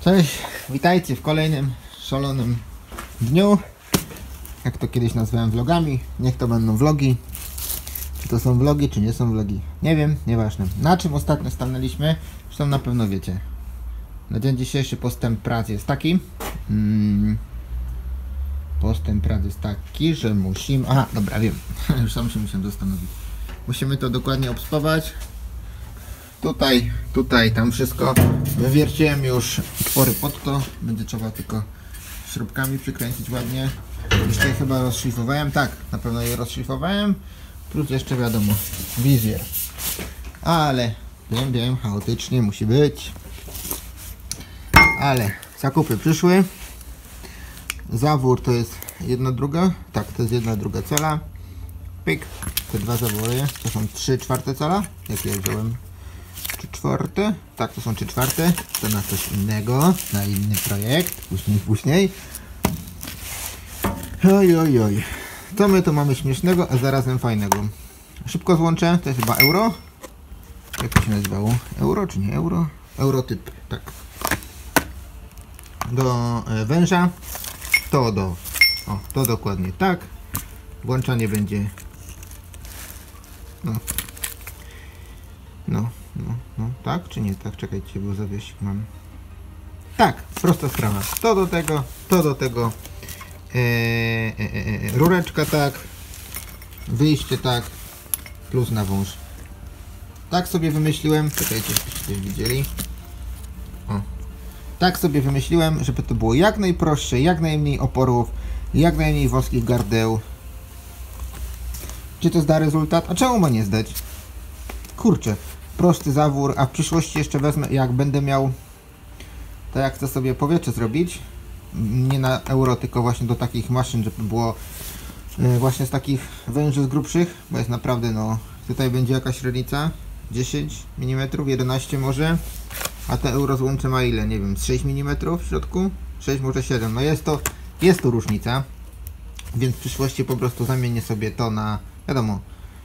Cześć, witajcie w kolejnym szalonym dniu. Jak to kiedyś nazwałem vlogami, niech to będą vlogi. Czy to są vlogi, czy nie są vlogi, nie wiem, nieważne. Na czym ostatnio stanęliśmy, zresztą na pewno wiecie. Na dzień dzisiejszy postęp prac jest taki. Postęp prac jest taki, że musimy... Aha, dobra, wiem. Już sam się musiałem zastanowić. Musimy to dokładnie obspawać. Tutaj, tam wszystko. Wywierciłem już otwory pod to. Będzie trzeba tylko śrubkami przykręcić ładnie. Jeszcze je chyba rozszlifowałem. Tak, na pewno je rozszlifowałem. Plus jeszcze wiadomo, wizjer. Ale wiem, chaotycznie musi być. Ale zakupy przyszły. Zawór to jest jedna druga. Tak, to jest jedna druga cala. Pyk. Te dwa zawory to są 3/4 cala. Jakie ja wziąłem? 3/4? Tak, to są 3/4. To na coś innego, na inny projekt. Później. Oj. Co my tu mamy śmiesznego, a zarazem fajnego? Szybko złączę, to jest chyba euro. Jak to się nazywało? Euro czy nie euro? Eurotyp, tak. Do węża. To dokładnie tak. Włączanie będzie. No, tak czy nie tak? Czekajcie, bo zawiesik mam. Tak, prosta sprawa. To do tego. Rureczka tak. Wyjście tak. Plus na wąż. Tak sobie wymyśliłem. Czekajcie, żebyście widzieli. O. Tak sobie wymyśliłem, żeby to było jak najprostsze, jak najmniej oporów, jak najmniej wąskich gardeł. Czy to zda rezultat? A czemu ma nie zdać? Kurczę, prosty zawór, a w przyszłości jeszcze wezmę, jak będę miał, tak jak chcę sobie powietrze zrobić, nie na euro, tylko właśnie do takich maszyn, żeby było właśnie z takich węży z grubszych, bo jest naprawdę, no, tutaj będzie jakaś średnica, 10 mm, 11 może, a te euro złącze ma ile, nie wiem, z 6 mm w środku, 6 może 7, no jest to różnica, więc w przyszłości po prostu zamienię sobie to na, wiadomo,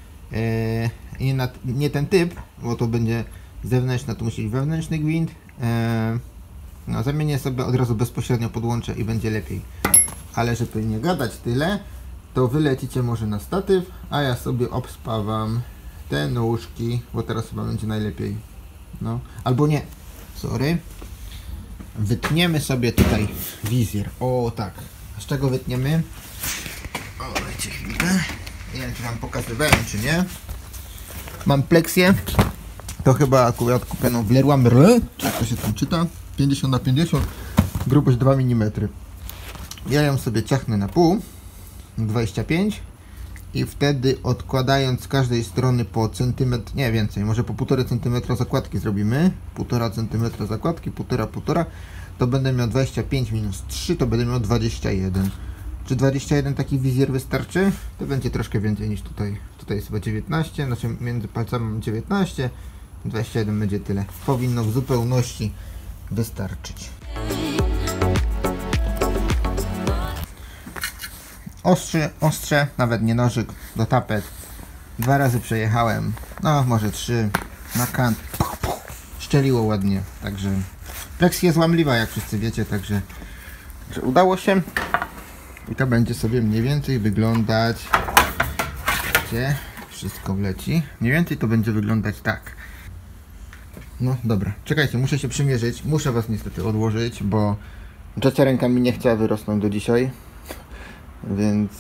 nie ten typ, bo to będzie zewnętrzny, to musi być wewnętrzny gwint. No, zamienię sobie od razu bezpośrednio podłączę i będzie lepiej. Ale żeby nie gadać tyle, to wy lecicie może na statyw, a ja sobie obspawam te nóżki, bo teraz chyba będzie najlepiej. No, albo nie, sorry. Wytniemy sobie tutaj wizjer. O tak, z czego wytniemy? O, dajcie chwilkę. Nie wiem, czy wam pokazywałem, czy nie. Mam pleksję. To chyba akurat kupioną w Leroy Merlin. Jak to się tam czyta? 50×50. Grubość 2 mm. Ja ją sobie ciachnę na pół. 25. I wtedy odkładając z każdej strony po centymetr, nie więcej, może po 1,5 cm zakładki zrobimy. 1,5 cm zakładki, 1,5. To będę miał 25 minus 3, to będę miał 21. Czy 21 taki wizjer wystarczy? To będzie troszkę więcej niż tutaj. Tutaj jest chyba 19, znaczy między palcami mam 19, 21 będzie tyle. Powinno w zupełności wystarczyć. Ostrze, nawet nie nożyk, do tapet. 2 razy przejechałem, no może 3, na kant. Szczeliło ładnie, także pleksja jest łamliwa, jak wszyscy wiecie, także udało się. I to będzie sobie mniej więcej wyglądać, gdzie wszystko wleci. Mniej więcej to będzie wyglądać tak. No dobra, czekajcie, muszę się przymierzyć. Muszę was niestety odłożyć, bo trzecia ręka mi nie chciała wyrosnąć do dzisiaj. Więc...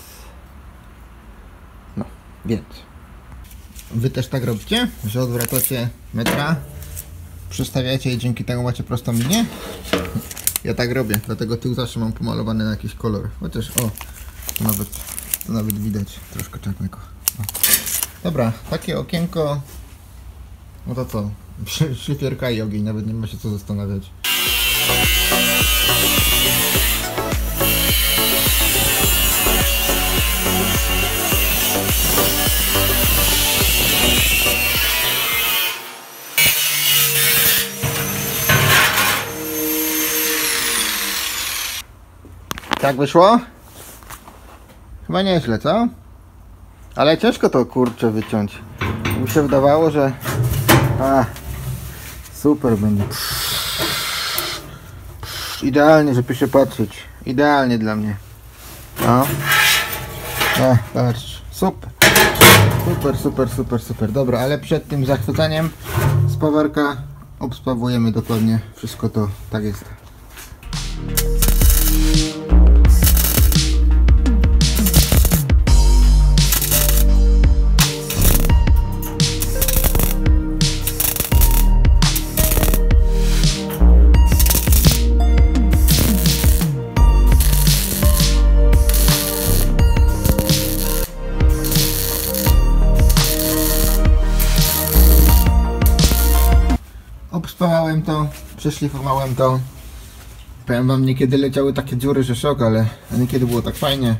No, więc... Wy też tak robicie, że odwracacie metra, przestawiacie i dzięki temu macie prostą linię? Ja tak robię, dlatego tył zawsze mam pomalowany na jakiś kolor. Chociaż o, to nawet widać troszkę czarnego. O. Dobra, takie okienko. No to co? Szlifierka i ogień, nawet nie ma się co zastanawiać. Tak wyszło? Chyba nieźle, co? Ale ciężko to kurczę wyciąć. Mi się wydawało, że... Super będzie. Idealnie, żeby się patrzeć. Idealnie dla mnie. No. Patrz. Super. Super. Dobra, ale przed tym zachwycaniem spawarka obspawujemy dokładnie wszystko to, tak jest. Obspawałem to, przeszlifowałem to. Powiem wam, niekiedy leciały takie dziury, że szok, ale niekiedy było tak fajnie.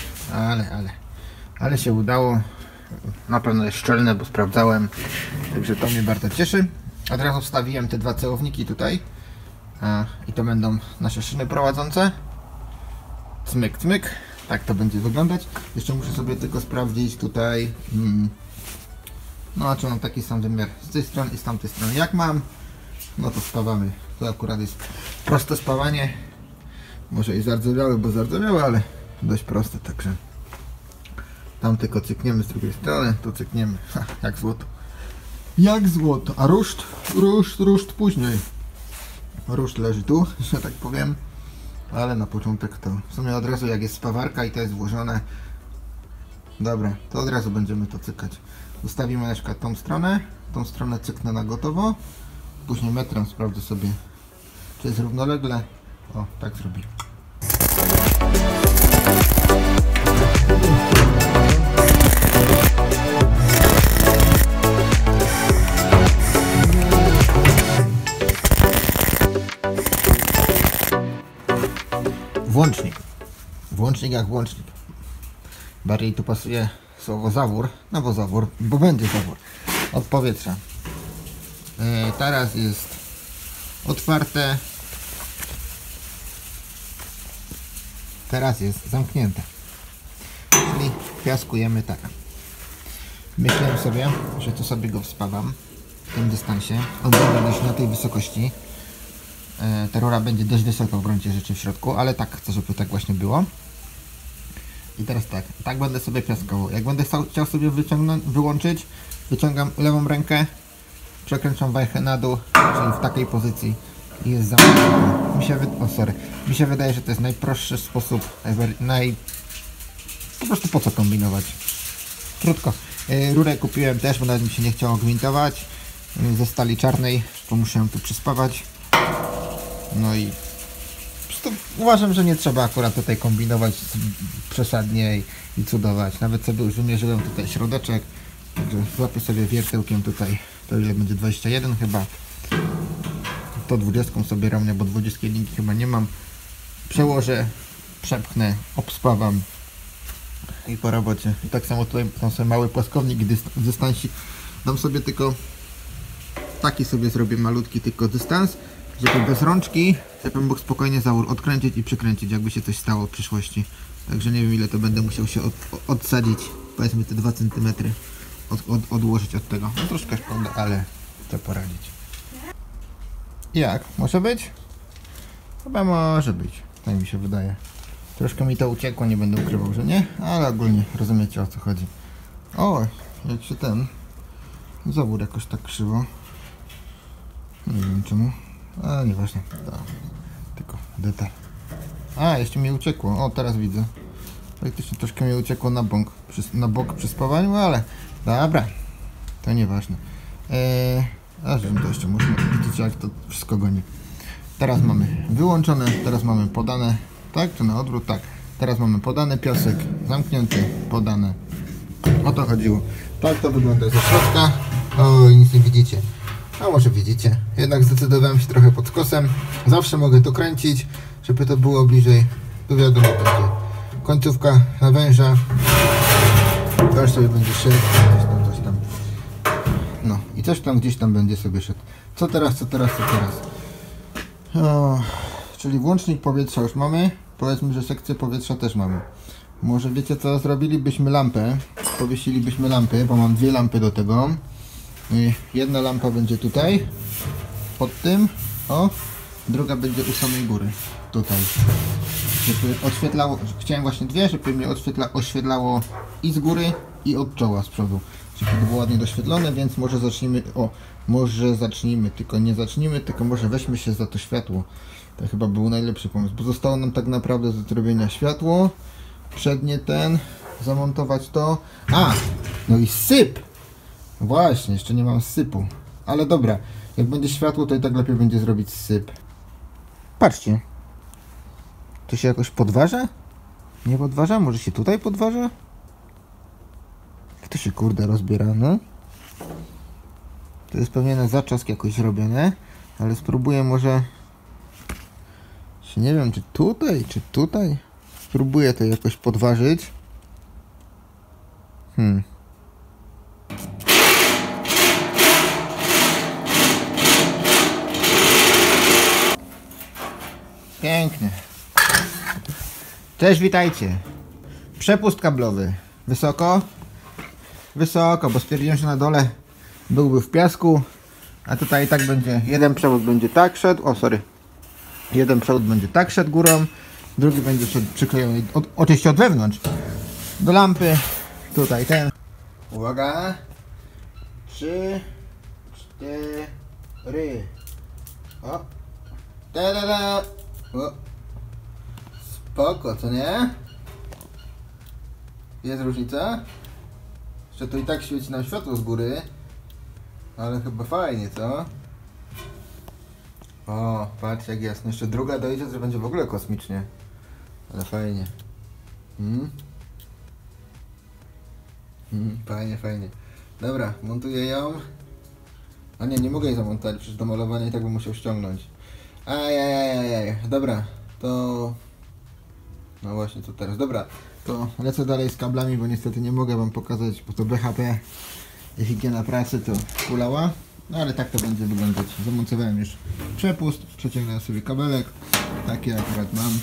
Ale się udało. Na pewno jest szczelne, bo sprawdzałem. Także to mnie bardzo cieszy. Od razu wstawiłem te dwa celowniki tutaj. I to będą nasze szyny prowadzące. Cmyk, cmyk. Tak to będzie wyglądać. Jeszcze muszę sobie tylko sprawdzić tutaj. No, czy mam taki sam wymiar z tej strony i z tamtej strony. Jak mam, no to spawamy. To akurat jest proste spawanie. Może i zardzewiałe, bo zardzewiałe, ale dość proste, także tam tylko cykniemy z drugiej strony, to cykniemy. Jak złoto. Jak złoto. A ruszt później. Ruszt leży tu, że tak powiem. Ale na początek to w sumie od razu jak jest spawarka i to jest włożone. Dobra, to od razu będziemy to cykać. Ustawimy na przykład tą stronę cyknę na gotowo. Później metrem sprawdzę sobie, czy jest równolegle. O, tak zrobię. Włącznik. Włącznik jak włącznik. Bardziej tu pasuje słowo zawór, no bo zawór, bo będzie zawór od powietrza. Teraz jest otwarte, teraz jest zamknięte, czyli piaskujemy tak. Myślałem sobie, że to sobie go wspawam w tym dystansie, on będzie gdzieś na tej wysokości. Ta rura będzie dość wysoko w gruncie rzeczy w środku, ale tak chcę, żeby tak właśnie było. I teraz tak będę sobie piaskował. Jak będę chciał sobie wyłączyć, wyciągam lewą rękę, przekręcam wajchę na dół, czyli w takiej pozycji i jest zamknięte. Mi się wydaje, że to jest najprostszy sposób, po prostu po co kombinować. Krótko. Rurę kupiłem też, bo nawet mi się nie chciało gwintować, ze stali czarnej, to musiałem tu przyspawać. No i uważam, że nie trzeba akurat tutaj kombinować przesadnie i cudować. Nawet sobie już wymierzyłem tutaj środeczek, także złapię sobie wiertełkiem tutaj, to ile będzie 21 chyba. To 20 sobie rovnie, bo 21 chyba nie mam. Przełożę, przepchnę, obspawam i po robocie. I tak samo tutaj są sobie mały płaskownik i dystansik. Dam sobie tylko taki sobie zrobię malutki tylko dystans, żeby bez rączki, żebym mógł spokojnie zawór odkręcić i przykręcić, jakby się coś stało w przyszłości. Także nie wiem, ile to będę musiał się odsadzić, powiedzmy te 2 cm odłożyć od tego. No troszkę szkoda, ale chcę poradzić. Jak? Może być? Chyba może być, tak mi się wydaje. Troszkę mi to uciekło, nie będę ukrywał, że nie, ale ogólnie rozumiecie, o co chodzi. O, jak się ten zawór jakoś tak krzywo. Nie wiem czemu. A nieważne, tylko detal. A, jeszcze mi uciekło, o teraz widzę. Faktycznie troszkę mi uciekło na bok przy spawaniu, ale dobra, to nieważne. A że to jeszcze można, widzicie jak to wszystko goni. Teraz mamy wyłączone, teraz mamy podane, tak? Czy na odwrót? Tak. Teraz mamy podany piasek, zamknięty, podane. O to chodziło. Tak to wygląda ze środka. Oj, nic nie widzicie. A może widzicie. Jednak zdecydowałem się trochę pod skosem. Zawsze mogę to kręcić, żeby to było bliżej. Tu wiadomo będzie końcówka na węża. Węż sobie będzie szedł. Coś tam. No i coś tam gdzieś tam będzie sobie szedł. Co teraz? O, czyli włącznik powietrza już mamy. Powiedzmy, że sekcję powietrza też mamy. Może wiecie co? Zrobilibyśmy lampę. Powiesilibyśmy lampy, bo mam 2 lampy do tego. Jedna lampa będzie tutaj, pod tym, o, druga będzie u samej góry, tutaj. Żeby oświetlało, chciałem właśnie dwie, żeby mnie oświetlało i z góry, i od czoła z przodu. Żeby to było ładnie doświetlone, więc może zacznijmy, tylko nie zacznijmy, tylko może weźmy się za to światło. To chyba był najlepszy pomysł, bo zostało nam tak naprawdę do zrobienia światło, przednie zamontować to. No i syp! Właśnie, jeszcze nie mam sypu. Ale dobra, jak będzie światło, to i tak lepiej będzie zrobić syp. Patrzcie. To się jakoś podważa? Nie podważa? Może się tutaj podważa? Jak to się kurde rozbiera, no? To jest pewnie na zaczask jakoś robione, ale spróbuję może... Nie wiem, czy tutaj? Spróbuję to jakoś podważyć. Pięknie. Cześć, witajcie. Przepust kablowy. Wysoko? Wysoko, bo stwierdziłem, że na dole byłby w piasku, a tutaj i tak będzie, jeden przewód będzie tak szedł, jeden przewód będzie tak szedł górą, drugi będzie szedł przyklejony, oczywiście od wewnątrz, do lampy, tutaj uwaga, 3, 4, o, o, spoko, co nie? Jest różnica? Jeszcze to i tak świeci nam światło z góry, ale chyba fajnie, co? O, patrz jak jasno. Jeszcze druga dojdzie, że będzie w ogóle kosmicznie. Ale fajnie. Fajnie. Dobra, montuję ją. A nie mogę jej zamontować, przecież do malowania i tak bym musiał ściągnąć. Ajajajajaj. Dobra, to... No właśnie, co teraz? Dobra, to lecę dalej z kablami, bo niestety nie mogę wam pokazać, bo to BHP i higiena pracy to kulała. No ale tak to będzie wyglądać. Zamontowałem już przepust, przeciągnąłem sobie kabelek. Taki akurat mam.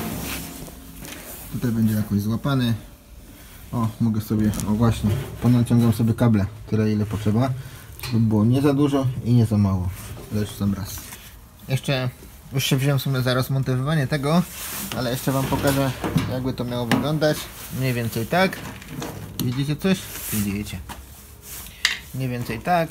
Tutaj będzie jakoś złapany. O, mogę sobie, o właśnie, ponaciągam sobie kable, tyle ile potrzeba, żeby było nie za dużo i nie za mało. Lecz sam raz. Już się wziąłem w sumie za rozmontowywanie tego, ale jeszcze wam pokażę, jakby to miało wyglądać. Mniej więcej tak. Widzicie coś? Widzicie. Mniej więcej tak.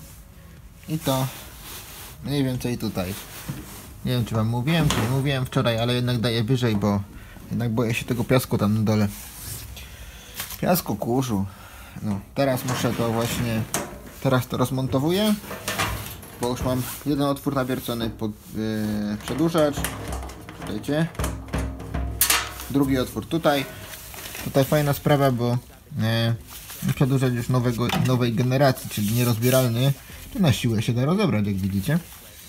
I to mniej więcej tutaj. Nie wiem, czy wam mówiłem, czy nie mówiłem wczoraj, ale jednak daję wyżej, bo jednak boję się tego piasku tam na dole. Piasku, kurzu. No, teraz muszę to właśnie, teraz to rozmontowuję, bo już mam jeden otwór nawiercony pod przedłużacz. Widzicie? Drugi otwór tutaj. Tutaj fajna sprawa, bo przedłużacz już nowej generacji, czyli nierozbieralny. Tu na siłę się da rozebrać, jak widzicie.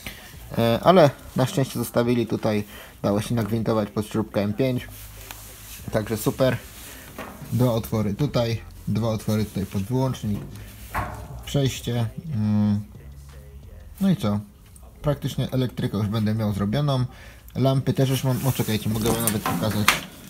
Ale na szczęście zostawili tutaj, dało się nagwintować pod śrubkę M5. Także super. Dwa otwory tutaj, dwa otwory tutaj pod wyłącznik. Przejście. No i co? Praktycznie elektrykę już będę miał zrobioną. Lampy też już mam. O, czekajcie, mogę wam nawet pokazać.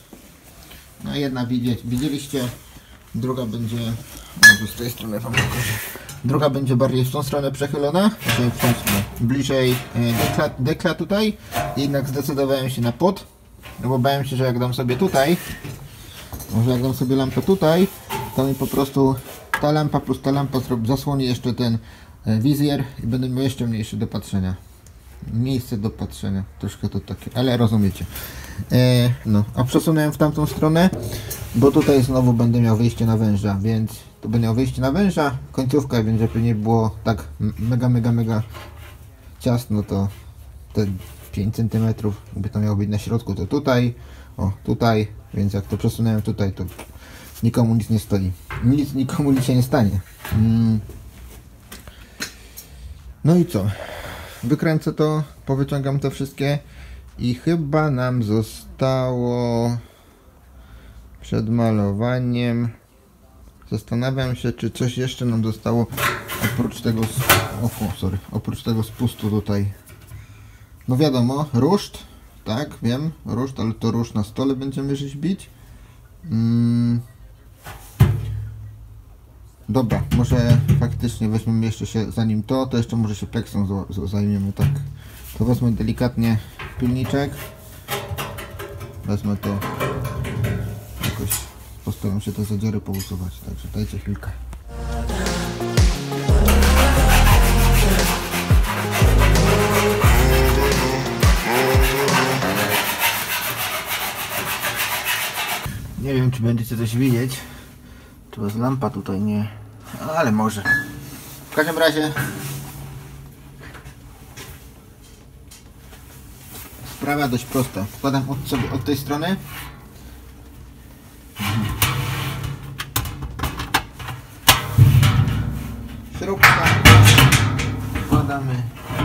No jedna widzieliście. Druga będzie, może z tej strony wam pokażę. Druga będzie bardziej w tą stronę przechylona, czyli w tą stronę, bliżej dekla tutaj. Jednak zdecydowałem się na pod, no bo bałem się, że jak dam sobie tutaj, może jak dam sobie lampę tutaj, to mi po prostu ta lampa plus ta lampa zasłoni jeszcze ten wizjer i będę miał jeszcze mniejsze do patrzenia. Miejsce do patrzenia, troszkę to takie, ale rozumiecie. No, a przesunąłem w tamtą stronę, bo tutaj znowu będę miał wyjście na węża, więc tu będę miał wyjście na węża, końcówka, więc żeby nie było tak mega ciasno, to te 5 cm, jakby to miało być na środku, to tutaj, o tutaj, więc jak to przesunąłem tutaj, to nikomu nic nie stoi, nikomu nic się nie stanie. No i co? Wykręcę to, powyciągam te wszystkie i chyba nam zostało przed malowaniem. Zastanawiam się, czy coś jeszcze nam zostało oprócz tego spustu tutaj. No wiadomo, ruszt, tak, wiem, ruszt, ale to ruszt na stole będziemy rzeźbić. Dobra, może faktycznie weźmiemy jeszcze się, zanim to jeszcze może się pleksą zajmiemy, tak to wezmę delikatnie pilniczek. Wezmę to jakoś, postaram się te zadziery pousuwać, także dajcie chwilkę. Nie wiem, czy będziecie coś widzieć. Czy was lampa tutaj nie... ale może. W każdym razie sprawa dość prosta. Wkładam sobie od tej strony. Śrubka. Wkładamy.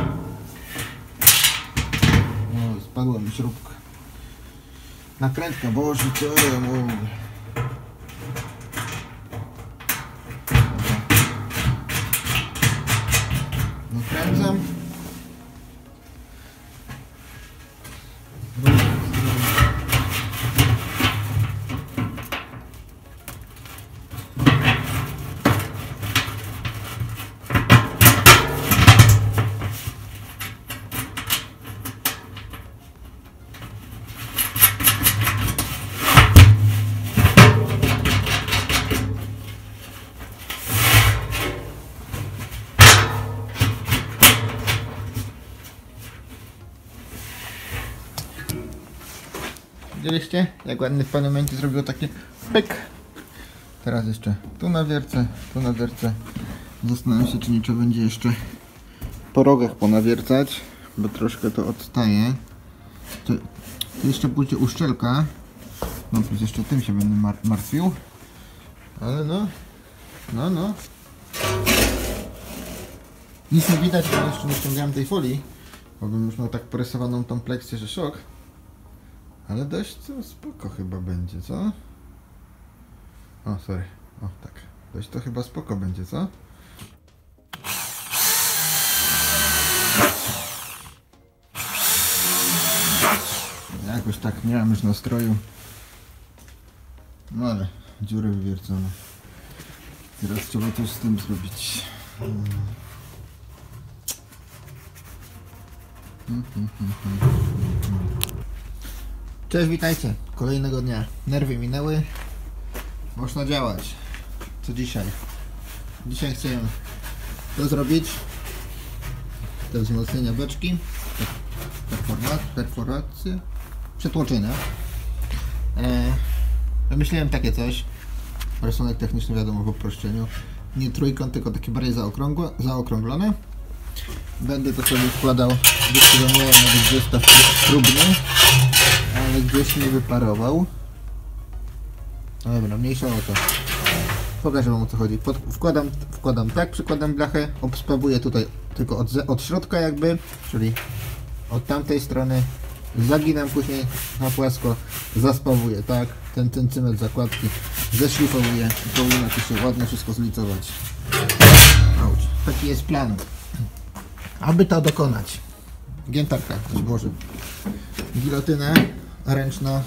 No, spadła mi śrubka. Nakrętka, boże, co ja mówię. Nakręcam. Widzieliście? Jak ładnie w pewnym momencie zrobiło takie pyk. Teraz jeszcze tu na wiercę, tu na wiercę. Zastanawiam się, czy nie trzeba będzie jeszcze po rogach ponawiercać, bo troszkę to odstaje. Tu jeszcze pójdzie uszczelka. No plus jeszcze tym się będę martwił. Ale no. Nic nie widać, bo jeszcze nie ściągałem tej folii, bo bym już miał tak porysowaną tą pleksję, że szok. Ale dość to spoko chyba będzie, co? O, sorry. O, tak. Dość to chyba spoko będzie, co? Jakoś tak nie mam już nastroju. No ale dziurę wywiercono. Teraz trzeba coś z tym zrobić. Cześć, witajcie. Kolejnego dnia. Nerwy minęły. Można działać. Co dzisiaj? Dzisiaj chcę to zrobić. Te wzmocnienia beczki. Perforacje. Przetłoczenia. Wymyśliłem takie coś. Rysunek techniczny, wiadomo, w uproszczeniu. Nie trójkąt, tylko takie bardziej zaokrąglone. Będę to sobie wkładał, gdzieś tego miałem nawet zestaw próbny, ale gdzieś nie wyparował. No dobra, mniejsza o to. Pokażę wam, o co chodzi. Wkładam tak, przykładam blachę, obspawuję tutaj tylko od środka jakby, czyli od tamtej strony. Zaginam później na płasko, zaspawuję, tak, ten centymetr zakładki, zeszlifowuję i powinno to się ładnie wszystko zlicować. Auć. Taki jest plan. Aby to dokonać, giętarka, Boże, gilotyna ręczna,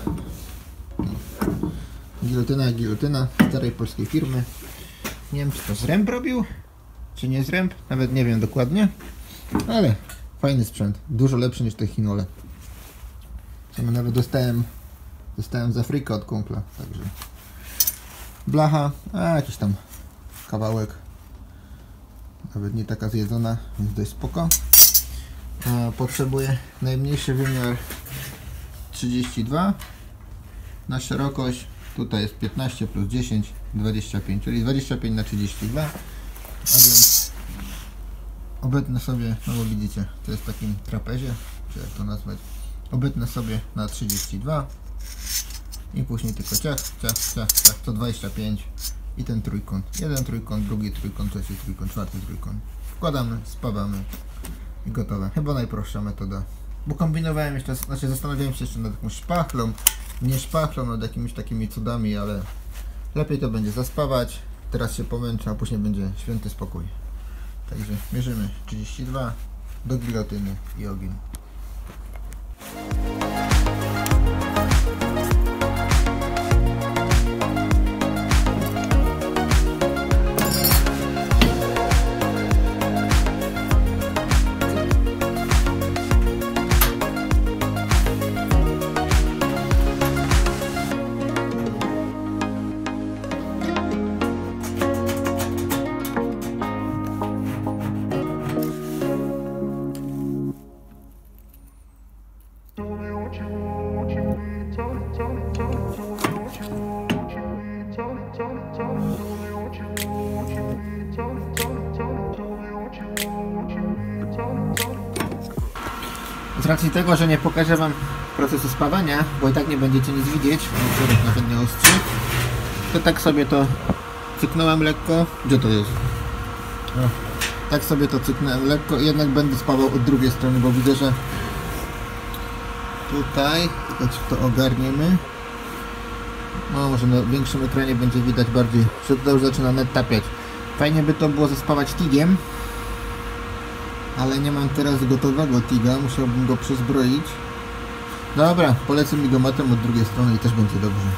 gilotyna starej polskiej firmy. Nie wiem, czy to zręb robił, czy nie zręb, nawet nie wiem dokładnie, ale fajny sprzęt, dużo lepszy niż te Hinole. Nawet dostałem z Afryki od kumpla, także blacha, a jakiś tam kawałek, nawet nie taka zjedzona, więc dość spoko. Potrzebuję najmniejszy wymiar 32 na szerokość, tutaj jest 15 plus 10, 25, czyli 25 na 32, a więc obetnę sobie, no bo widzicie, to jest w takim trapezie, czy jak to nazwać, obetnę sobie na 32 i później tylko ciach, to 25 i ten trójkąt, jeden trójkąt, drugi trójkąt, trzeci trójkąt, czwarty trójkąt, wkładamy, spawamy i gotowe. Chyba najprostsza metoda, bo kombinowałem jeszcze, znaczy zastanawiałem się jeszcze nad jakąś szpachlą, nie szpachlą, nad jakimiś takimi cudami, ale lepiej to będzie zaspawać, teraz się pomęczę, a później będzie święty spokój. Także mierzymy 32 do gilotyny i ogień. Z racji tego, że nie pokażę wam procesu spawania, bo i tak nie będziecie nic widzieć, wzorek nawet nie ostrzy, to tak sobie to cyknąłem lekko. Gdzie to jest? O. Tak sobie to cyknąłem lekko i jednak będę spawał od drugiej strony, bo widzę, że tutaj, to ogarniemy. No może na większym ekranie będzie widać bardziej, że tutaj już zaczyna net tapiać. Fajnie by to było zaspawać tigiem, ale nie mam teraz gotowego tiga, musiałbym go przyzbroić. Dobra, polecę migomatem od drugiej strony i też będzie dobrze.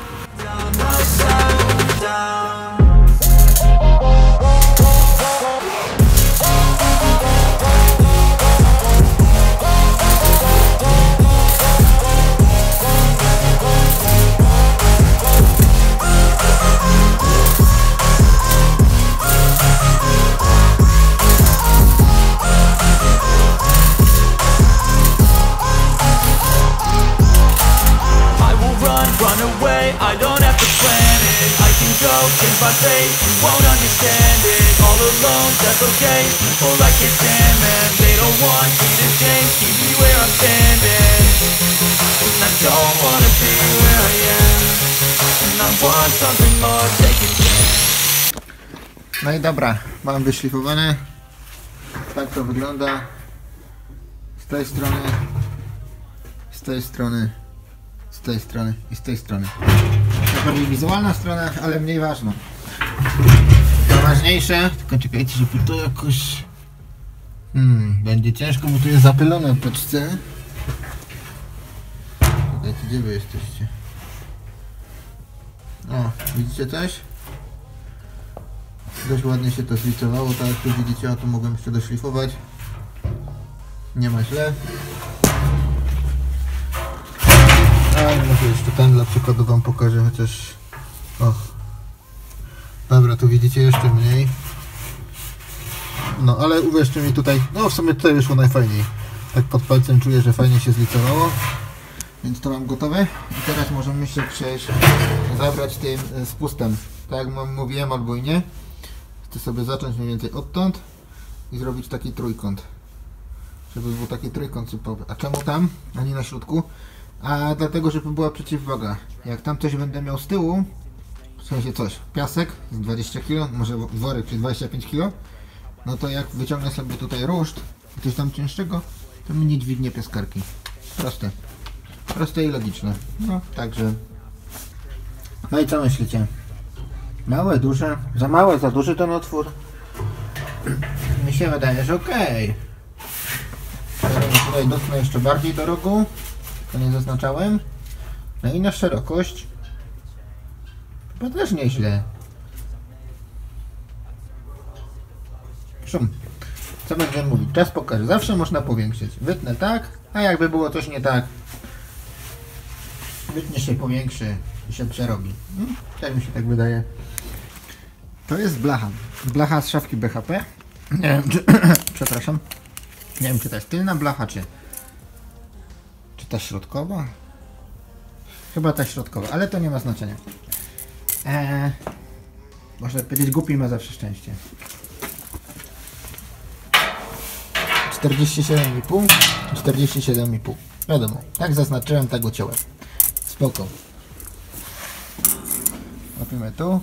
Change my fate, you won't understand it. All alone, that's okay, or I can't stand them. They don't want me to change, keep me where I'm standing. And I don't wanna be where I am, and I want something more, take it chance. No i dobra, mam wyszlifowane. Tak to wygląda. Z tej strony, z tej strony, z tej strony i z tej strony. Bardziej wizualna strona, ale mniej ważna. Najważniejsze, tylko czekajcie, żeby to jakoś... będzie ciężko, bo tu jest zapylone w paczce. Czekajcie, gdzie wy jesteście? O, widzicie coś? Dość ładnie się to zlicowało, tak jak tu widzicie, o tu mogłem jeszcze doszlifować. Nie ma źle. A może jeszcze ten dla przykładu wam pokażę, chociaż... O. Dobra, tu widzicie jeszcze mniej. No, ale uwierzcie mi tutaj, no w sumie tutaj wyszło najfajniej. Tak pod palcem czuję, że fajnie się zlicowało. Więc to mam gotowe. I teraz możemy się przejść, zabrać tym spustem. Tak jak mówiłem, albo i nie. Chcę sobie zacząć mniej więcej odtąd i zrobić taki trójkąt. Żeby był taki trójkąt sypowy. A czemu tam, a nie na środku? A dlatego, żeby była przeciwwaga. Jak tam coś będę miał z tyłu, w sensie coś, piasek z 20 kg, może worek czy 25 kg, no to jak wyciągnę sobie tutaj ruszt, coś tam cięższego, to mi nie dźwignie piaskarki. Proste. Proste i logiczne. No, także. No i co myślicie? Małe, duże? Za małe, za duży ten otwór? Mi się wydaje, że okej. Tutaj dotknę jeszcze bardziej do rogu. To nie zaznaczałem. No i na szerokość chyba też nieźle. Szum. Co będziemy mówić? Czas pokaże. Zawsze można powiększyć. Wytnę tak, a jakby było coś nie tak, wytnie się, powiększy i się przerobi. Tak mi się tak wydaje. To jest blacha. Blacha z szafki BHP. Nie wiem czy... przepraszam. Nie wiem czy to jest tylna blacha, czy ta środkowa? Chyba ta środkowa, ale to nie ma znaczenia. Można powiedzieć, głupi ma zawsze szczęście. 47,5, 47,5. Wiadomo, tak zaznaczyłem, tak uciąłem. Spoko. Łapimy tu.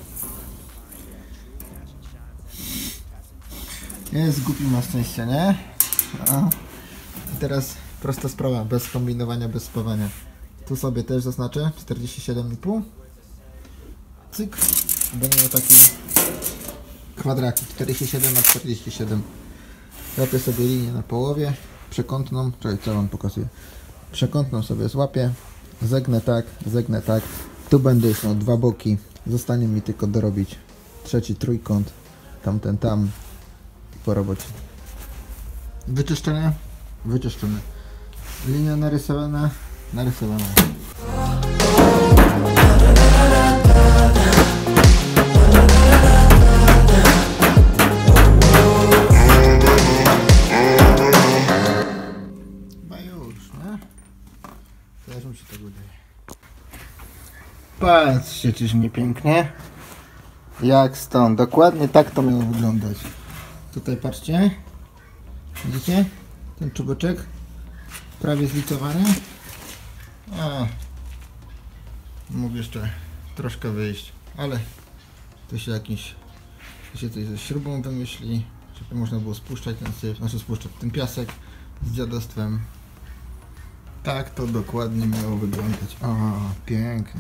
Jest głupi ma szczęście, nie? No. I teraz prosta sprawa, bez kombinowania, bez spawania. Tu sobie też zaznaczę 47,5. Cyk. Będę miał taki kwadraki 47 na 47. Łapię sobie linię na połowie, przekątną, czekaj, co wam pokazuję. Przekątną sobie złapię, zegnę tak. Tu będę już miał dwa boki. Zostanie mi tylko dorobić trzeci trójkąt, tamten tam i po robocie. Wyczyszczone? Wyczyszczone. Linia narysowana? Narysowana. Chyba już, nie? Teraz mi się tak udaje. Patrzcie, czyż nie pięknie? Jak stąd. Dokładnie tak to miało wyglądać. Tutaj patrzcie. Widzicie? Ten czubeczek. prawie zlicowane. A, mógł jeszcze troszkę wyjść, ale to się coś ze śrubą wymyśli, żeby można było spuszczać ten syf, znaczy spuszczać ten piasek z dziadostwem. Tak to dokładnie miało wyglądać. O, pięknie.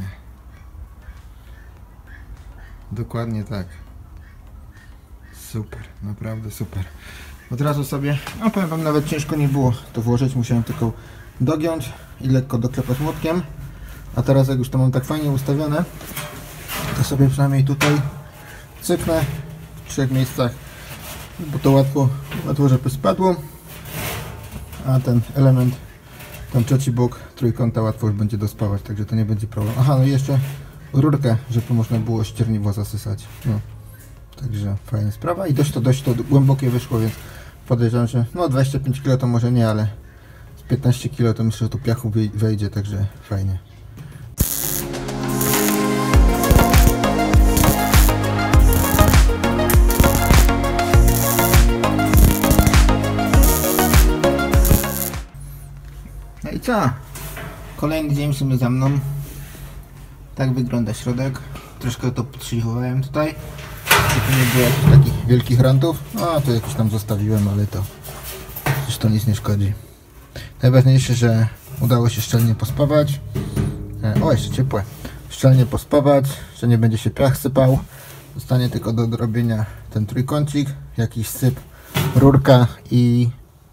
Dokładnie tak. Super, naprawdę super. Od razu sobie, no powiem wam, nawet ciężko nie było to włożyć, musiałem tylko dogiąć i lekko doklepać młotkiem. A teraz jak już to mam tak fajnie ustawione, to sobie przynajmniej tutaj sypnę w 3 miejscach, bo to łatwo żeby spadło, a ten element, ten trzeci bok trójkąta łatwo już będzie dospawać, także to nie będzie problem. Aha, no i jeszcze rurkę, żeby można było ścierniwo zasysać. No. Także fajna sprawa i dość to głębokie wyszło, więc podejrzewam, że no 25 kg to może nie, ale z 15 kg to myślę, że tu piachu wejdzie, także fajnie. No i co? Kolejny dzień w sumie za mną. Tak wygląda środek. Troszkę to podszlifowałem tutaj, żeby nie było jakichś takich wielkich rantów. No to jakiś tam zostawiłem, ale to przecież to nic nie szkodzi. Najważniejsze, że udało się szczelnie pospawać. O, jeszcze ciepłe. Szczelnie pospawać, że nie będzie się piach sypał. Zostanie tylko do dorobienia ten trójkącik, jakiś syp, rurka i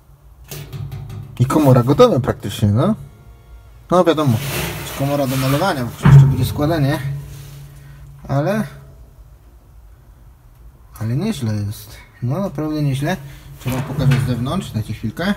komora gotowa praktycznie, no. No wiadomo, komora do malowania, bo jeszcze będzie składanie. Ale nieźle jest. No naprawdę nieźle. Trzeba pokazać z zewnątrz, dajcie chwilkę.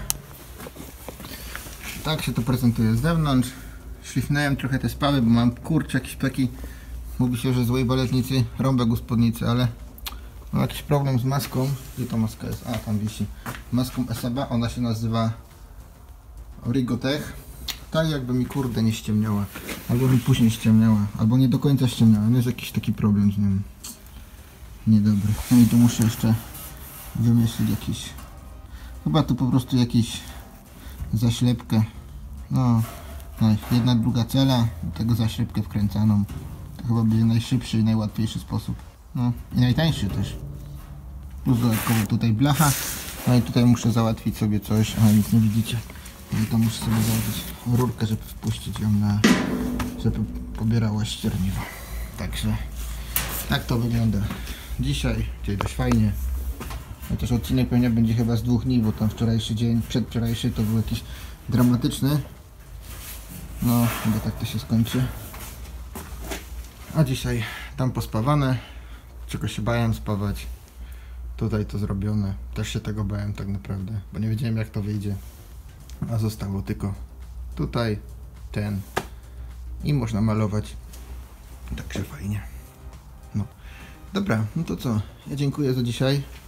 Tak się to prezentuje z zewnątrz. Szlifnąłem trochę te spały, bo mam kurczę jakieś taki, mówi się, że złej baletnicy, rąbek u spódnicy, ale mam jakiś problem z maską. Gdzie ta maska jest? A, tam wisi. Maską Esaba, ona się nazywa Origotech. Tak jakby mi kurde nie ściemniała, albo mi później ściemniała, albo nie do końca ściemniała. No jest jakiś taki problem z nią. Niedobry. No i tu muszę jeszcze wymyślić jakiś, chyba tu po prostu jakiś zaślepkę. No, jedna druga cela, do tego zaślepkę wkręcaną. To chyba będzie najszybszy i najłatwiejszy sposób. No i najtańszy też. Plus dodatkowo tutaj blacha. No i tutaj muszę załatwić sobie coś, ale nic nie widzicie. I to muszę sobie załatwić rurkę, żeby wpuścić ją żeby pobierała ścierniwo. Także tak to wygląda dzisiaj dość fajnie. Chociaż odcinek pewnie będzie chyba z 2 dni, bo tam wczorajszy dzień, przedwczorajszy to był jakiś dramatyczny. No, chyba tak to się skończy. A dzisiaj tam pospawane, czego się bałem spawać. Tutaj to zrobione. Też się tego bałem tak naprawdę, bo nie wiedziałem jak to wyjdzie. A zostało tylko tutaj ten i można malować. Także fajnie. No. Dobra, no to co? Ja dziękuję za dzisiaj.